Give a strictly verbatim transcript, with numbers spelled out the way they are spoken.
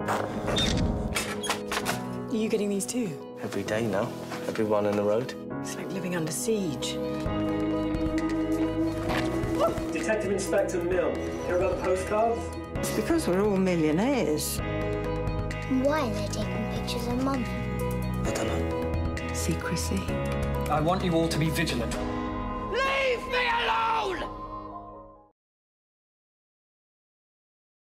Are you getting these too? Every day now. Everyone on the road. It's like living under siege. Detective Inspector Mill. Hear about the postcards? It's because we're all millionaires. Why are they taking pictures of Mummy? I don't know. Secrecy. I want you all to be vigilant.